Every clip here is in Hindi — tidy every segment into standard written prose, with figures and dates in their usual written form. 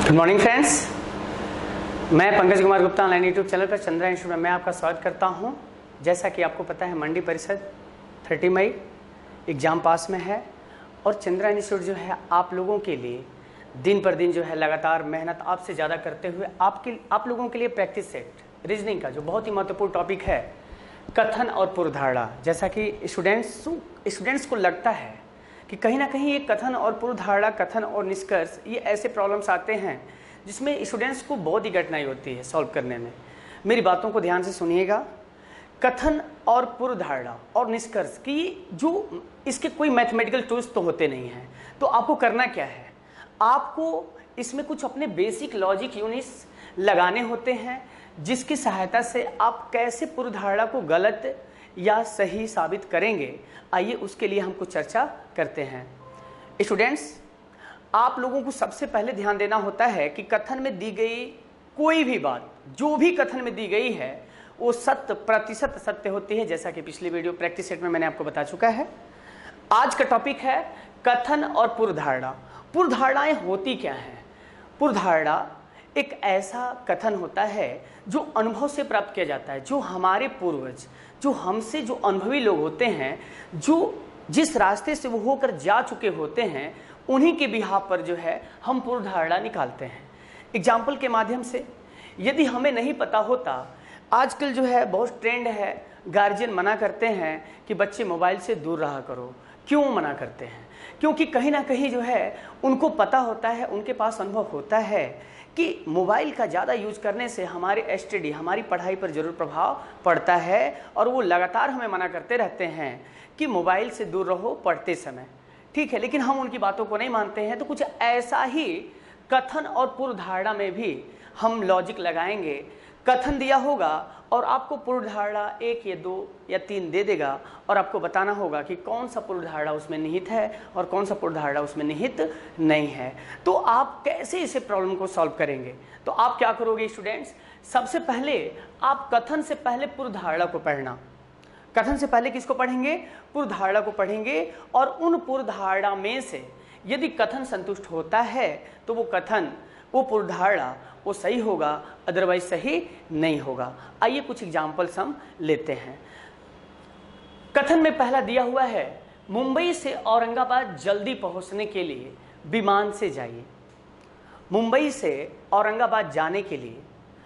गुड मॉर्निंग फ्रेंड्स, मैं Pankaj Kumar Gupta online YouTube channel पर चंद्रा इंस्टीट्यूट में मैं आपका स्वागत करता हूं। जैसा कि आपको पता है, मंडी परिषद 30 मई एग्ज़ाम पास में है और चंद्रा इंस्टीट्यूट जो है आप लोगों के लिए दिन पर दिन जो है लगातार मेहनत आपसे ज़्यादा करते हुए आप लोगों के लिए प्रैक्टिस सेट रीजनिंग का जो बहुत ही महत्वपूर्ण टॉपिक है कथन और पूर्वधारणा। जैसा कि स्टूडेंट्स को लगता है कि कहीं ना कहीं ये कथन और पूर्वधारणा, कथन और निष्कर्ष, ये ऐसे प्रॉब्लम्स आते हैं जिसमें स्टूडेंट्स को बहुत ही कठिनाई होती है सॉल्व करने में। मेरी बातों को ध्यान से सुनिएगा। कथन और पूर्वधारणा और निष्कर्ष की जो इसके कोई मैथमेटिकल टूल्स तो होते नहीं हैं, तो आपको करना क्या है, आपको इसमें कुछ अपने बेसिक लॉजिक यूनिट्स लगाने होते हैं जिसकी सहायता से आप कैसे पूर्वधारणा को गलत या सही साबित करेंगे। आइए उसके लिए हम कुछ चर्चा करते हैं। स्टूडेंट्स, आप लोगों को सबसे पहले ध्यान देना होता है कि कथन में दी गई कोई भी बात, जो भी कथन में दी गई है वो 100% सत्य होती है, जैसा कि पिछली वीडियो प्रैक्टिस सेट में मैंने आपको बता चुका है। आज का टॉपिक है कथन और पूर्वधारणा। पूर्वधारणाएं होती क्या हैं? पूर्वधारणा एक ऐसा कथन होता है जो अनुभव से प्राप्त किया जाता है, जो हमारे पूर्वज, जो हमसे जो अनुभवी लोग होते हैं, जो जिस रास्ते से वो होकर जा चुके होते हैं, उन्हीं के बिहाफ पर जो है हम पूर्वधारणा निकालते हैं। एग्जाम्पल के माध्यम से, यदि हमें नहीं पता होता, आजकल जो है बहुत ट्रेंड है, गार्जियन मना करते हैं कि बच्चे मोबाइल से दूर रहा करो। क्यों मना करते हैं? क्योंकि कहीं ना कहीं जो है उनको पता होता है, उनके पास अनुभव होता है कि मोबाइल का ज़्यादा यूज करने से हमारे स्टडी, हमारी पढ़ाई पर जरूर प्रभाव पड़ता है, और वो लगातार हमें मना करते रहते हैं कि मोबाइल से दूर रहो पढ़ते समय। ठीक है, लेकिन हम उनकी बातों को नहीं मानते हैं। तो कुछ ऐसा ही कथन और पूर्वधारणा में भी हम लॉजिक लगाएंगे। कथन दिया होगा और आपको पूर्वधारणा 1 या 2 या 3 दे देगा, और आपको बताना होगा कि कौन सा पूर्वधारणा उसमें निहित है और कौन सा पूर्वधारणा उसमें निहित नहीं है। तो आप कैसे इसे प्रॉब्लम को सॉल्व करेंगे? तो आप क्या करोगे स्टूडेंट्स? सबसे पहले आप कथन से पहले पूर्वधारणा को पढ़ना। कथन से पहले किसको पढ़ेंगे? पूर्वधारणा को पढ़ेंगे, और उन पूर्वधारणा में से यदि कथन संतुष्ट होता है तो वो कथन, वो पूर्वधारणा वो सही होगा, अदरवाइज सही नहीं होगा। आइए कुछ एग्जाम्पल्स हम लेते हैं। कथन में पहला दिया हुआ है, मुंबई से औरंगाबाद जल्दी पहुंचने के लिए विमान से जाइए। मुंबई से औरंगाबाद जाने के लिए,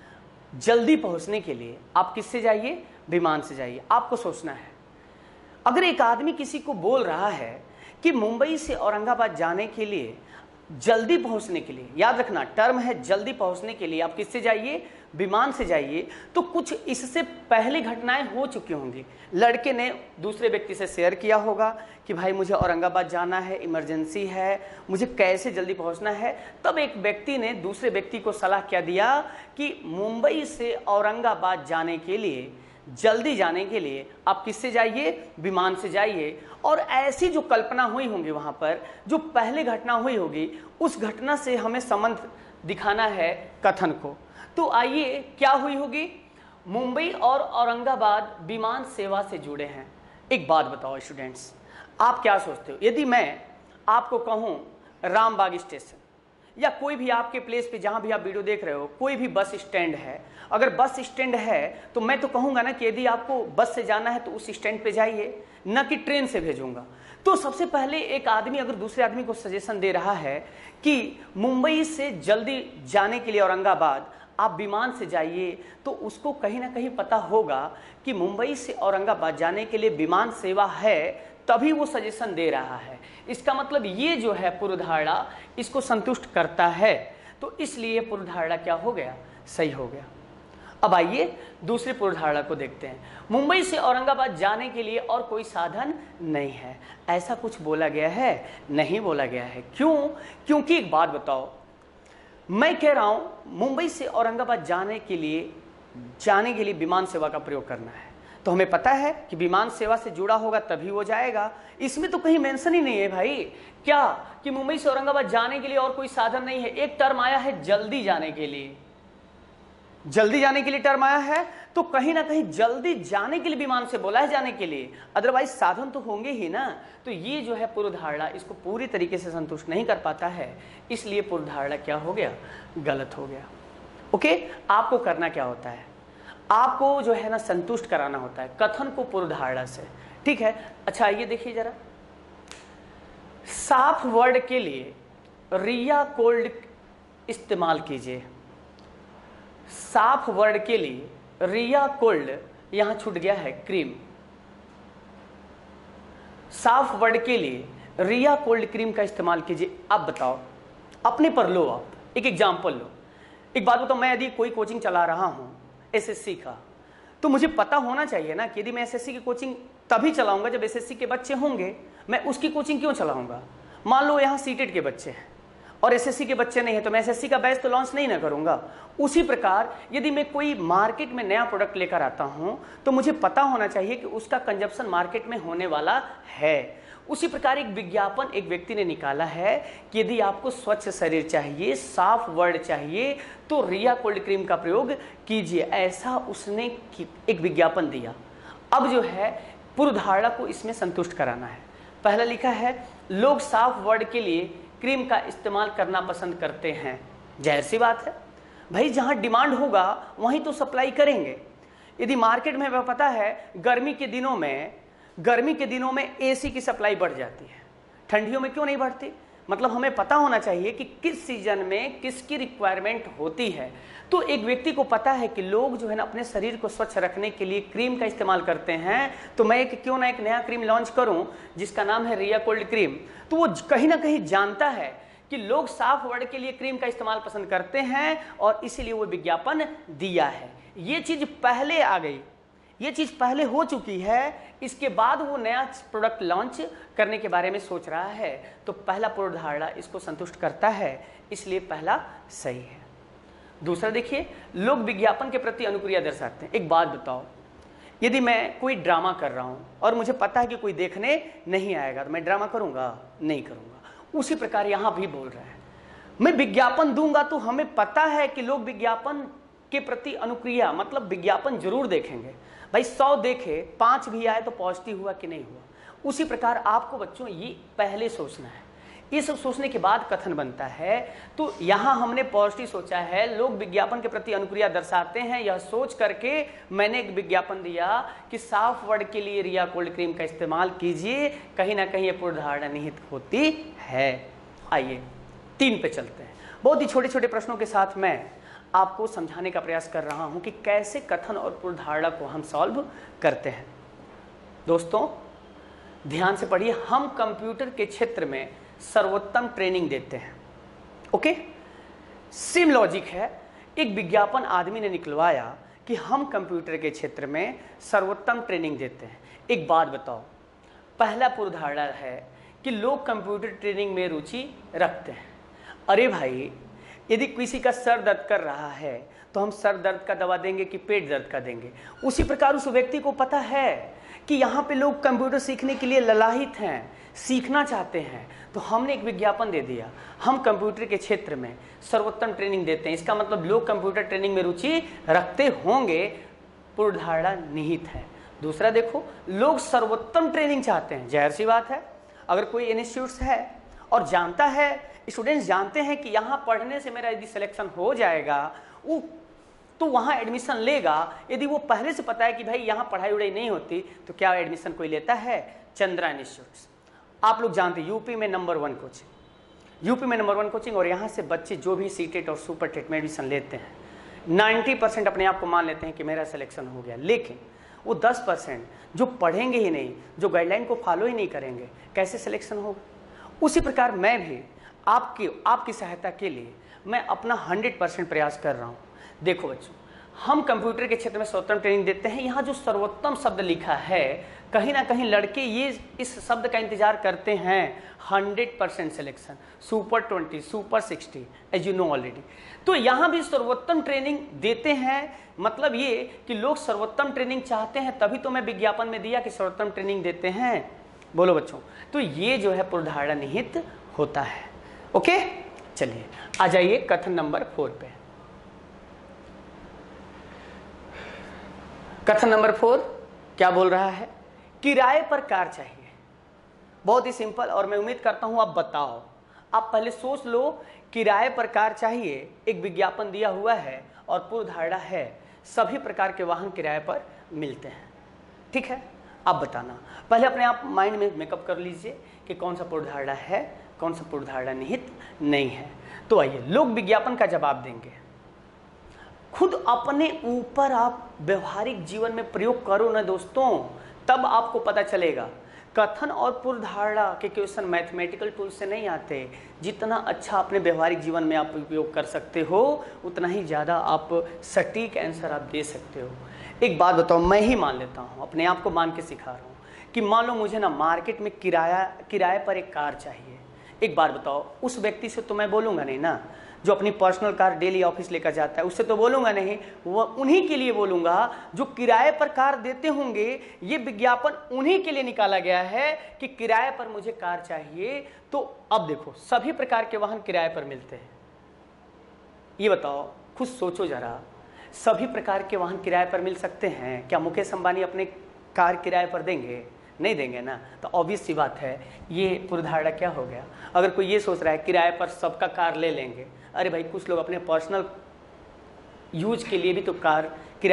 जल्दी पहुंचने के लिए आप किससे जाइए? विमान से जाइए। आपको सोचना है, अगर एक आदमी किसी को बोल रहा है कि मुंबई से औरंगाबाद जाने के लिए, जल्दी पहुंचने के लिए, याद रखना टर्म है जल्दी पहुंचने के लिए, आप किससे जाइए? विमान से जाइए। तो कुछ इससे पहले घटनाएं हो चुकी होंगी। लड़के ने दूसरे व्यक्ति से शेयर किया होगा कि भाई मुझे औरंगाबाद जाना है, इमरजेंसी है, मुझे कैसे जल्दी पहुंचना है। तब एक व्यक्ति ने दूसरे व्यक्ति को सलाह क्या दिया कि मुंबई से औरंगाबाद जाने के लिए, जल्दी जाने के लिए आप किससे जाइए? विमान से जाइए। और ऐसी जो कल्पना हुई होंगी वहां पर, जो पहले घटना हुई होगी, उस घटना से हमें संबंध दिखाना है कथन को। तो आइए, क्या हुई होगी? मुंबई और औरंगाबाद विमान सेवा से जुड़े हैं। एक बात बताओ स्टूडेंट्स, आप क्या सोचते हो? यदि मैं आपको कहूं रामबाग स्टेशन या कोई भी आपके प्लेस पे जहां भी आप वीडियो देख रहे हो, कोई भी बस स्टैंड है, अगर बस स्टैंड है तो मैं तो कहूंगा ना कि यदि आपको बस से जाना है तो उस स्टैंड पे जाइए, न कि ट्रेन से भेजूंगा। तो सबसे पहले एक आदमी अगर दूसरे आदमी को सजेशन दे रहा है कि मुंबई से जल्दी जाने के लिए औरंगाबाद आप विमान से जाइए, तो उसको कहीं ना कहीं पता होगा कि मुंबई से औरंगाबाद जाने के लिए विमान सेवा है, तभी वो सजेशन दे रहा है। इसका मतलब ये जो है पूर्वधारणा इसको संतुष्ट करता है, तो इसलिए पूर्वधारणा क्या हो गया? सही हो गया। अब आइए दूसरी पूर्वधारणा को देखते हैं। मुंबई से औरंगाबाद जाने के लिए और कोई साधन नहीं है। ऐसा कुछ बोला गया है? नहीं बोला गया है। क्यों? क्योंकि एक बात बताओ, मैं कह रहा हूं मुंबई से औरंगाबाद जाने के लिए विमान सेवा का प्रयोग करना है, तो हमें पता है कि विमान सेवा से जुड़ा होगा तभी वो जाएगा। इसमें तो कहीं मेंशन ही नहीं है भाई क्या कि मुंबई से औरंगाबाद जाने के लिए और कोई साधन नहीं है। एक टर्म आया है जल्दी जाने के लिए, जल्दी जाने के लिए टर्म आया है, तो कहीं ना कहीं जल्दी जाने के लिए विमान से बोला है जाने के लिए, अदरवाइज साधन तो होंगे ही ना। तो ये जो है पूर्व धारणा इसको पूरी तरीके से संतुष्ट नहीं कर पाता है, इसलिए पूर्व धारणा क्या हो गया, गलत हो गया। ओके, आपको करना क्या होता है, आपको जो है ना संतुष्ट कराना होता है कथन को पूर्व धारणा से। ठीक है, अच्छा ये देखिए जरा, साफ वर्ड के लिए रिया कोल्ड इस्तेमाल कीजिए। साफ वर्ड के लिए रिया कोल्ड, यहां छूट गया है क्रीम। साफ वर्ड के लिए रिया कोल्ड क्रीम का इस्तेमाल कीजिए। अब बताओ, अपने पर लो, आप एक एग्जांपल लो। एक बात बताओ, मैं यदि कोई कोचिंग चला रहा हूं एसएससी का, तो मुझे पता होना चाहिए ना कि यदि मैं एसएससी की कोचिंग तभी चलाऊंगा जब एसएससी के बच्चे होंगे। मैं उसकी कोचिंग क्यों चलाऊंगा? मान लो यहां सीटेट के बच्चे हैं और एसएससी के बच्चे नहीं है, तो मैं एसएससी का बैच तो लॉन्च नहीं ना करूंगा। उसी प्रकार यदि मैं कोई मार्केट में नया प्रोडक्ट लेकर आता हूं, तो मुझे पता होना चाहिए कि उसका कंजप्शन मार्केट में होने वाला है। उसी प्रकार एक विज्ञापन एक व्यक्ति ने निकाला है कि यदि आपको स्वच्छ शरीर चाहिए, साफ वर्ड चाहिए, तो रिया कोल्ड क्रीम का प्रयोग कीजिए, ऐसा उसने एक विज्ञापन दिया। अब जो है पूर्व धारणा को इसमें संतुष्ट कराना है। पहला लिखा है, लोग साफ वर्ड के लिए क्रीम का इस्तेमाल करना पसंद करते हैं। जाहिर सी बात है भाई, जहां डिमांड होगा वहीं तो सप्लाई करेंगे। यदि मार्केट में पता है गर्मी के दिनों में एसी की सप्लाई बढ़ जाती है, ठंडियों में क्यों नहीं बढ़ती? मतलब हमें पता होना चाहिए कि किस सीजन में किसकी रिक्वायरमेंट होती है। तो एक व्यक्ति को पता है कि लोग जो है ना अपने शरीर को स्वच्छ रखने के लिए क्रीम का इस्तेमाल करते हैं, तो मैं क्यों ना एक नया क्रीम लॉन्च करूं जिसका नाम है रिया कोल्ड क्रीम। तो वो कहीं ना कहीं जानता है कि लोग साफ वर्ड के लिए क्रीम का इस्तेमाल पसंद करते हैं और इसीलिए वो विज्ञापन दिया है। ये चीज पहले आ गई, ये चीज पहले हो चुकी है, इसके बाद वो नया प्रोडक्ट लॉन्च करने के बारे में सोच रहा है। तो पहला पूर्व धारणा इसको संतुष्ट करता है, इसलिए पहला सही है। दूसरा देखिए, लोग विज्ञापन के प्रति अनुक्रिया दर्शाते हैं। एक बात बताओ, यदि मैं कोई ड्रामा कर रहा हूं और मुझे पता है कि कोई देखने नहीं आएगा, तो मैं ड्रामा करूंगा? नहीं करूंगा। उसी प्रकार यहां भी बोल रहा है, मैं विज्ञापन दूंगा तो हमें पता है कि लोग विज्ञापन के प्रति अनुक्रिया मतलब विज्ञापन जरूर देखेंगे। भाई 100 देखे 5 भी आए तो पॉजिटिव हुआ कि नहीं हुआ। उसी प्रकार आपको बच्चों ये पहले सोचना है, ये सब सोचने के बाद कथन बनता है। तो यहां हमने पॉजिटिव सोचा है, लोग विज्ञापन के प्रति अनुक्रिया दर्शाते हैं, यह सोच करके मैंने एक विज्ञापन दिया कि साफ वर्ड के लिए रिया कोल्ड क्रीम का इस्तेमाल कीजिए। कहीं ना कहीं ये पूर्व धारणा निहित होती है। आइए 3 पे चलते हैं। बहुत ही छोटे छोटे प्रश्नों के साथ मैं आपको समझाने का प्रयास कर रहा हूं कि कैसे कथन और पूर्व धारणा को हम सॉल्व करते हैं। दोस्तों ध्यान से पढ़िए, हम कंप्यूटर के क्षेत्र में सर्वोत्तम ट्रेनिंग देते हैं। ओके, सेम लॉजिक है। एक विज्ञापन आदमी ने निकलवाया कि हम कंप्यूटर के क्षेत्र में सर्वोत्तम ट्रेनिंग देते हैं। एक बात बताओ, पहला पूर्व धारणा है कि लोग कंप्यूटर ट्रेनिंग में रुचि रखते हैं। अरे भाई, यदि किसी का सर दर्द कर रहा है तो हम सर दर्द का दवा देंगे कि पेट दर्द का देंगे? उसी प्रकार उस व्यक्ति को पता है कि यहाँ पे लोग कंप्यूटर सीखने के लिए ललाहित हैं, सीखना चाहते हैं, तो हमने एक विज्ञापन दे दिया, हम कंप्यूटर के क्षेत्र में सर्वोत्तम ट्रेनिंग देते हैं। इसका मतलब लोग कंप्यूटर ट्रेनिंग में रुचि रखते होंगे, पूर्व धारणा निहित है। दूसरा देखो, लोग सर्वोत्तम ट्रेनिंग चाहते हैं। जाहिर सी बात है, अगर कोई इंस्टीट्यूट है और जानता है, स्टूडेंट्स जानते हैं कि यहाँ पढ़ने से मेरा यदि सिलेक्शन हो जाएगा वो तो वहाँ एडमिशन लेगा। यदि वो पहले से पता है कि भाई यहाँ पढ़ाई उड़ाई नहीं होती, तो क्या एडमिशन कोई लेता है? चंद्रा इंस्टीट्यूट आप लोग जानते हैं, यूपी में नंबर 1 कोचिंग, यूपी में नंबर 1 कोचिंग। और यहाँ से बच्चे जो भी सीटेट और सुपर टेट में एडमिशन लेते हैं, 90% अपने आप को मान लेते हैं कि मेरा सिलेक्शन हो गया। लेकिन वो 10% जो पढ़ेंगे ही नहीं, जो गाइडलाइन को फॉलो ही नहीं करेंगे, कैसे सिलेक्शन होगा? उसी प्रकार मैं भी आपकी सहायता के लिए मैं अपना 100% प्रयास कर रहा हूं। देखो बच्चों, हम कंप्यूटर के क्षेत्र में सर्वोत्तम ट्रेनिंग देते हैं। यहाँ जो सर्वोत्तम शब्द लिखा है, कहीं ना कहीं लड़के ये इस शब्द का इंतजार करते हैं। 100% selection, super 20, super 60, as you know already. तो यहाँ भी सर्वोत्तम ट्रेनिंग देते हैं। मतलब ये कि लोग सर्वोत्तम ट्रेनिंग चाहते हैं, तभी तो मैं विज्ञापन में दिया कि सर्वोत्तम ट्रेनिंग देते हैं। बोलो बच्चों, तो ये जो है पूर्व धारणा निहित होता है। ओके, चलिए आ जाइए कथन नंबर 4 पे। कथन नंबर 4 क्या बोल रहा है? किराए पर कार चाहिए। बहुत ही सिंपल, और मैं उम्मीद करता हूं आप बताओ। आप पहले सोच लो, किराए पर कार चाहिए, एक विज्ञापन दिया हुआ है और पूर्व धारणा है सभी प्रकार के वाहन किराए पर मिलते हैं। ठीक है, आप बताना। पहले अपने आप माइंड में मेकअप कर लीजिए कि कौन सा पूर्व धारणा है, कौन सा पूर्व धारणा निहित नहीं है। तो आइए लोग विज्ञापन का जवाब देंगे। खुद अपने ऊपर आप व्यवहारिक जीवन में प्रयोग करो ना दोस्तों, तब आपको पता चलेगा। कथन और पूर्व धारणा के क्वेश्चन मैथमेटिकल टूल से नहीं आते। जितना अच्छा अपने व्यवहारिक जीवन में आप उपयोग कर सकते हो, उतना ही ज़्यादा आप सटीक आंसर आप दे सकते हो। एक बात बताओ, मैं ही मान लेता हूँ, अपने आप को मान के सिखा रहा हूँ कि मान लो मुझे ना मार्केट में किराए पर एक कार चाहिए। एक बार बताओ, उस व्यक्ति से तो मैं बोलूँगा नहीं ना, जो अपनी पर्सनल कार डेली ऑफिस लेकर जाता है, उससे तो बोलूंगा नहीं। वो उन्हीं के लिए बोलूंगा जो किराए पर कार देते होंगे। ये विज्ञापन उन्हीं के लिए निकाला गया है कि किराए पर मुझे कार चाहिए। तो अब देखो, सभी प्रकार के वाहन किराए पर मिलते हैं। ये बताओ, खुद सोचो जरा, सभी प्रकार के वाहन किराए पर मिल सकते हैं? क्या मुकेश अंबानी अपने कार किराए पर देंगे? नहीं देंगे ना। तो ऑब्वियस सी बात है, ये पूर्वधारणा क्या हो गया। अगर कोई ये सोच रहा है किराए पर सबका कार ले लेंगे, अरे भाई कुछ लोग अपने पर्सनल यूज के लिए भी तो कार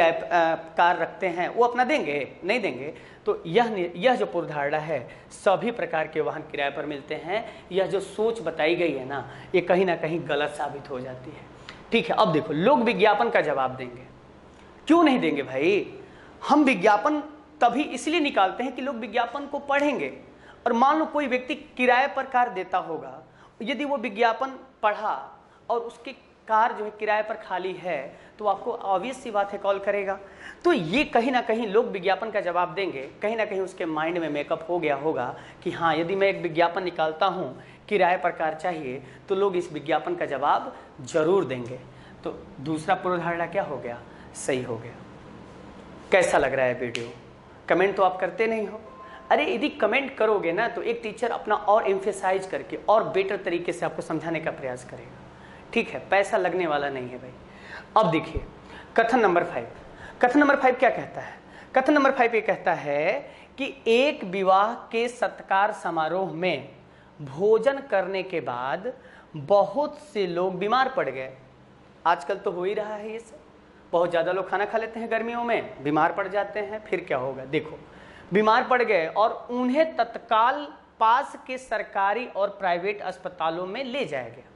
रखते हैं, वो अपना देंगे? नहीं देंगे। तो यह जो पूर्वधारणा है सभी प्रकार के वाहन किराए पर मिलते हैं, यह जो सोच बताई गई है ना, ये कहीं ना कहीं गलत साबित हो जाती है। ठीक है, अब देखो लोग विज्ञापन का जवाब देंगे। क्यों नहीं देंगे भाई? हम विज्ञापन तभी इसलिए निकालते हैं कि लोग विज्ञापन को पढ़ेंगे। और मान लो कोई व्यक्ति किराए पर कार देता होगा, यदि वो विज्ञापन पढ़ा और उसकी कार जो है किराए पर खाली है, तो आपको ऑब्वियस सी बात है कॉल करेगा। तो ये कहीं ना कहीं लोग विज्ञापन का जवाब देंगे, कहीं ना कहीं उसके माइंड में मेकअप हो गया होगा कि हाँ, यदि मैं एक विज्ञापन निकालता हूँ किराए पर कार चाहिए, तो लोग इस विज्ञापन का जवाब जरूर देंगे। तो दूसरा पूर्वधारणा क्या हो गया? सही हो गया। कैसा लग रहा है वीडियो? कमेंट तो आप करते नहीं हो। अरे यदि कमेंट करोगे ना, तो एक टीचर अपना और एम्फेसाइज करके और बेटर तरीके से आपको समझाने का प्रयास करेगा। ठीक है, पैसा लगने वाला नहीं है भाई। अब देखिए कथन नंबर 5। कथन नंबर 5 क्या कहता है? कथन नंबर 5 ये कहता है कि एक विवाह के सत्कार समारोह में भोजन करने के बाद बहुत से लोग बीमार पड़ गए। आजकल तो हो ही रहा है ये सब। बहुत ज़्यादा लोग खाना खा लेते हैं गर्मियों में, बीमार पड़ जाते हैं। फिर क्या होगा? देखो, बीमार पड़ गए और उन्हें तत्काल पास के सरकारी और प्राइवेट अस्पतालों में ले जाया गया।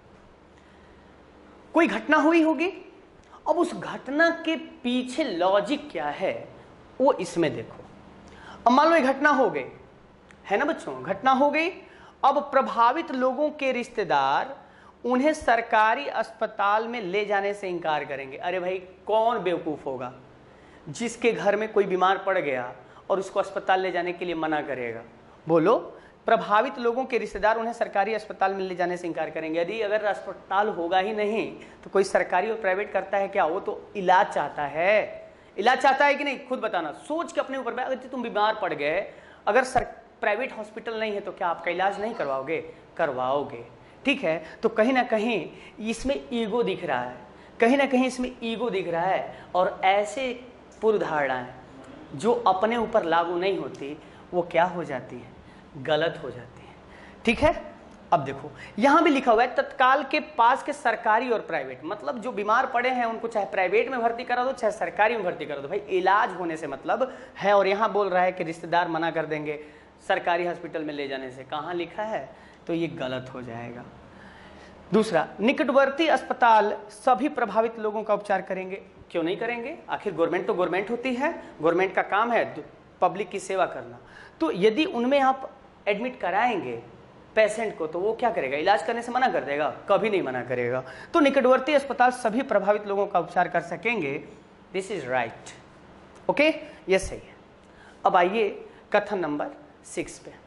कोई घटना हुई होगी। अब उस घटना के पीछे लॉजिक क्या है वो इसमें देखो। अब मान लो ये घटना हो गई है ना बच्चों, घटना हो गई। अब प्रभावित लोगों के रिश्तेदार उन्हें सरकारी अस्पताल में ले जाने से इनकार करेंगे। अरे भाई, कौन बेवकूफ होगा जिसके घर में कोई बीमार पड़ गया और उसको अस्पताल ले जाने के लिए मना करेगा? बोलो। प्रभावित लोगों के रिश्तेदार उन्हें सरकारी अस्पताल में ले जाने से इनकार करेंगे। यदि अगर अस्पताल होगा ही नहीं तो कोई सरकारी और प्राइवेट करता है क्या? वो तो इलाज चाहता है। इलाज चाहता है कि नहीं? खुद बताना, सोच के अपने ऊपर। अगर तुम बीमार पड़ गए, अगर प्राइवेट हॉस्पिटल नहीं है तो क्या आपका इलाज नहीं करवाओगे? करवाओगे। ठीक है, तो कहीं ना कहीं इसमें ईगो दिख रहा है, कहीं ना कहीं इसमें ईगो दिख रहा है। और ऐसे पूर्व धारणाएं जो अपने ऊपर लागू नहीं होती, वो क्या हो जाती है? गलत हो जाती है। ठीक है, अब देखो यहां भी लिखा हुआ है तत्काल के पास के सरकारी और प्राइवेट। मतलब जो बीमार पड़े हैं उनको चाहे प्राइवेट में भर्ती करा दो, चाहे सरकारी में भर्ती करा दो, भाई इलाज होने से मतलब है। और यहां बोल रहा है कि रिश्तेदार मना कर देंगे सरकारी हॉस्पिटल में ले जाने से। कहां लिखा है? तो ये गलत हो जाएगा। दूसरा, निकटवर्ती अस्पताल सभी प्रभावित लोगों का उपचार करेंगे। क्यों नहीं करेंगे? आखिर गवर्नमेंट तो गवर्नमेंट होती है, गवर्नमेंट का काम है पब्लिक की सेवा करना। तो यदि उनमें आप एडमिट कराएंगे पेशेंट को, तो वो क्या करेगा? इलाज करने से मना कर देगा? कभी नहीं मना करेगा। तो निकटवर्ती अस्पताल सभी प्रभावित लोगों का उपचार कर सकेंगे। This is right. ओके, ये सही है। अब आइए कथन नंबर 6 पे,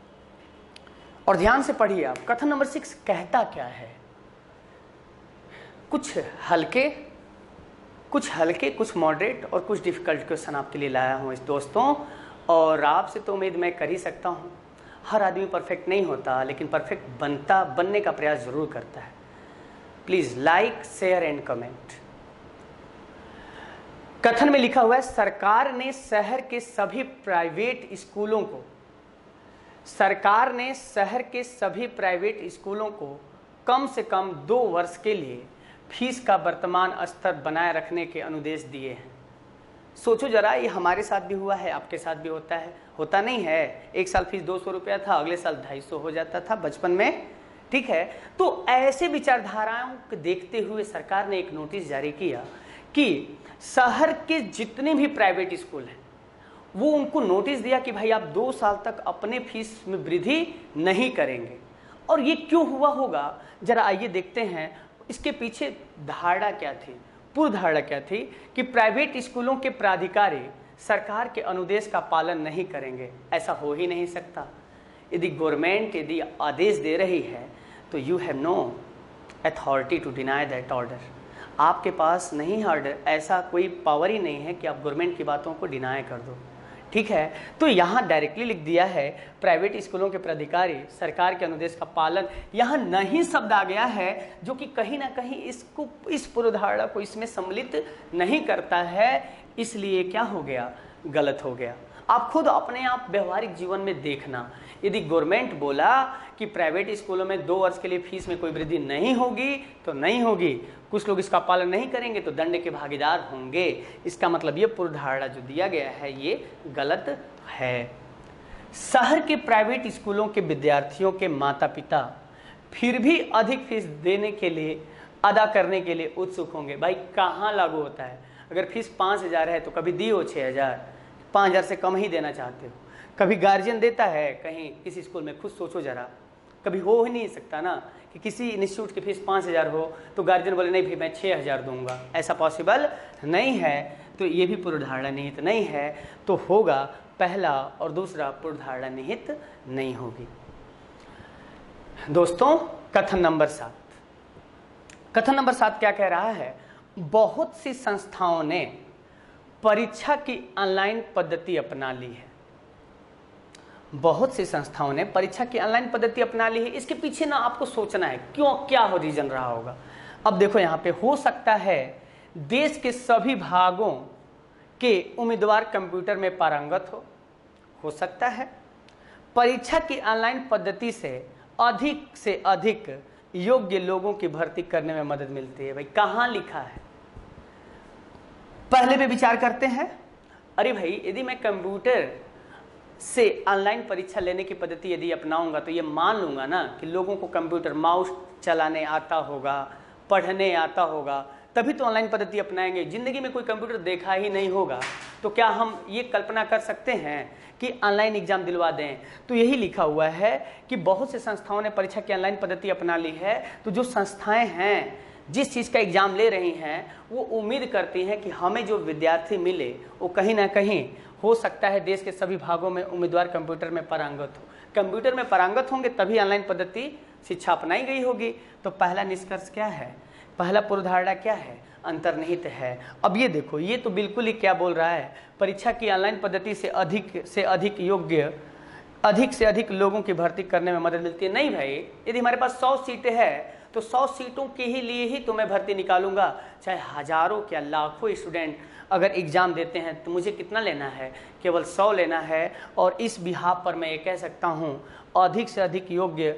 और ध्यान से पढ़िए आप। कथन नंबर 6 कहता क्या है? कुछ हल्के, कुछ मॉडरेट और कुछ डिफिकल्ट क्वेश्चन आपके लिए लाया हूं इस दोस्तों। और आपसे तो उम्मीद मैं कर ही सकता हूं। हर आदमी परफेक्ट नहीं होता, लेकिन परफेक्ट बनने का प्रयास जरूर करता है। Please like, share and comment. कथन में लिखा हुआ है, सरकार ने शहर के सभी प्राइवेट स्कूलों को कम से कम 2 वर्ष के लिए फीस का वर्तमान स्तर बनाए रखने के अनुदेश दिए हैं। सोचो जरा, ये हमारे साथ भी हुआ है, आपके साथ भी होता है, होता नहीं है? एक साल फीस 200 रुपया था, अगले साल 250 हो जाता था बचपन में, ठीक है। तो ऐसे विचारधाराओं को देखते हुए सरकार ने एक नोटिस जारी किया कि शहर के जितने भी प्राइवेट स्कूल हैं वो उनको नोटिस दिया कि भाई आप 2 साल तक अपने फीस में वृद्धि नहीं करेंगे। और ये क्यों हुआ होगा, जरा आइए देखते हैं इसके पीछे धारणा क्या थी, पूर्व धारणा क्या थी कि प्राइवेट स्कूलों के प्राधिकारी सरकार के अनुदेश का पालन नहीं करेंगे। ऐसा हो ही नहीं सकता। यदि गवर्नमेंट यदि आदेश दे रही है तो you have no authority to deny that order. आपके पास नहीं ऑर्डर, ऐसा कोई पावर ही नहीं है कि आप गवर्नमेंट की बातों को डिनाई कर दो, ठीक है। तो यहाँ डायरेक्टली लिख दिया है प्राइवेट स्कूलों के प्राधिकारी सरकार के अनुदेश का पालन, यहाँ नहीं शब्द आ गया है जो कि कहीं ना कहीं इसको, इस पूर्वधारणा को इसमें सम्मिलित नहीं करता है, इसलिए क्या हो गया, गलत हो गया। आप खुद अपने आप व्यवहारिक जीवन में देखना, यदि गवर्नमेंट बोला कि प्राइवेट स्कूलों में 2 वर्ष के लिए फीस में कोई वृद्धि नहीं होगी तो नहीं होगी, कुछ लोग इसका पालन नहीं करेंगे तो दंड के भागीदार होंगे। इसका मतलब ये पूर्व धारणा जो दिया गया है ये गलत है। शहर के प्राइवेट स्कूलों के विद्यार्थियों के माता पिता फिर भी अधिक फीस देने के लिए, अदा करने के लिए उत्सुक होंगे। भाई कहाँ लागू होता है? अगर फीस 5,000 है तो कभी दियो 6,000, 5,000 से कम ही देना चाहते हो। कभी गार्जियन देता है कहीं किसी स्कूल में, खुद सोचो जरा, कभी हो ही नहीं सकता ना कि किसी इंस्टीट्यूट की फीस 5,000 हो तो गार्जियन बोले नहीं भाई मैं 6,000 दूंगा, ऐसा पॉसिबल नहीं है। तो ये भी पूर्वधारणा निहित नहीं है, तो होगा पहला और दूसरा पूर्वधारणा निहित नहीं होगी। दोस्तों कथन नंबर 7, कथन नंबर 7 क्या कह रहा है, बहुत सी संस्थाओं ने परीक्षा की ऑनलाइन पद्धति अपना ली है। बहुत सी संस्थाओं ने परीक्षा की ऑनलाइन पद्धति अपना ली है। इसके पीछे ना आपको सोचना है क्यों, क्या हो रीजन रहा होगा। अब देखो यहाँ पे, हो सकता है देश के सभी भागों के उम्मीदवार कंप्यूटर में पारंगत हो सकता है परीक्षा की ऑनलाइन पद्धति से अधिक योग्य लोगों की भर्ती करने में मदद मिलती है। भाई कहाँ लिखा है, पहले भी विचार करते हैं। अरे भाई यदि मैं कंप्यूटर से ऑनलाइन परीक्षा लेने की पद्धति यदि अपनाऊंगा तो ये मान लूंगा ना कि लोगों को कंप्यूटर माउस चलाने आता होगा, पढ़ने आता होगा, तभी तो ऑनलाइन पद्धति अपनाएंगे। जिंदगी में कोई कंप्यूटर देखा ही नहीं होगा तो क्या हम ये कल्पना कर सकते हैं कि ऑनलाइन एग्जाम दिलवा दें? तो यही लिखा हुआ है कि बहुत से संस्थाओं ने परीक्षा की ऑनलाइन पद्धति अपना ली है। तो जो संस्थाएं हैं जिस चीज़ का एग्जाम ले रही हैं वो उम्मीद करती हैं कि हमें जो विद्यार्थी मिले वो कहीं ना कहीं हो सकता है देश के सभी भागों में उम्मीदवार कंप्यूटर में पारंगत हो। कंप्यूटर में पारंगत होंगे तभी ऑनलाइन पद्धति शिक्षा अपनाई गई होगी। तो पहला निष्कर्ष क्या है, पहला पूर्वधारणा क्या है, अंतर्निहित है। अब ये देखो, ये तो बिल्कुल ही क्या बोल रहा है, परीक्षा की ऑनलाइन पद्धति से अधिक से अधिक लोगों की भर्ती करने में मदद मिलती है। नहीं भाई, यदि हमारे पास 100 सीटें हैं तो 100 सीटों के ही लिए ही तो मैं भर्ती निकालूंगा, चाहे हजारों क्या लाखों स्टूडेंट अगर एग्जाम देते हैं तो मुझे कितना लेना है, केवल 100 लेना है। और इस बिहाफ पर मैं ये कह सकता हूँ अधिक से अधिक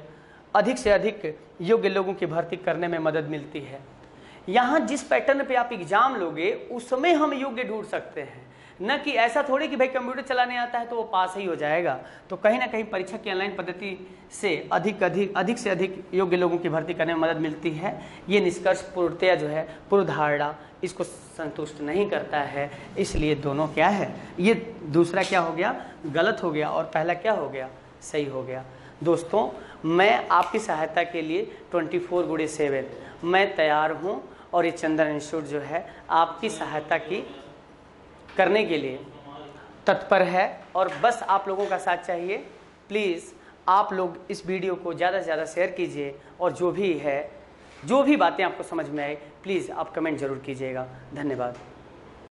योग्य लोगों की भर्ती करने में मदद मिलती है। यहाँ जिस पैटर्न पे आप एग्जाम लोगे उसमें हम योग्य ढूंढ सकते हैं, न कि ऐसा थोड़ी कि भाई कंप्यूटर चलाने आता है तो वो पास ही हो जाएगा। तो कहीं ना कहीं परीक्षा की ऑनलाइन पद्धति से अधिक से अधिक योग्य लोगों की भर्ती करने में मदद मिलती है। ये निष्कर्ष पूर्णतया जो है पूर्वधारणा इसको संतुष्ट नहीं करता है, इसलिए दोनों क्या है, ये दूसरा क्या हो गया, गलत हो गया, और पहला क्या हो गया, सही हो गया। दोस्तों मैं आपकी सहायता के लिए 24/7 मैं तैयार हूँ, और ये चंदन इंस्टीट्यूट जो है आपकी सहायता की करने के लिए तत्पर है। और बस आप लोगों का साथ चाहिए। प्लीज़ आप लोग इस वीडियो को ज़्यादा से ज़्यादा शेयर कीजिए, और जो भी बातें आपको समझ में आए प्लीज़ आप कमेंट ज़रूर कीजिएगा। धन्यवाद।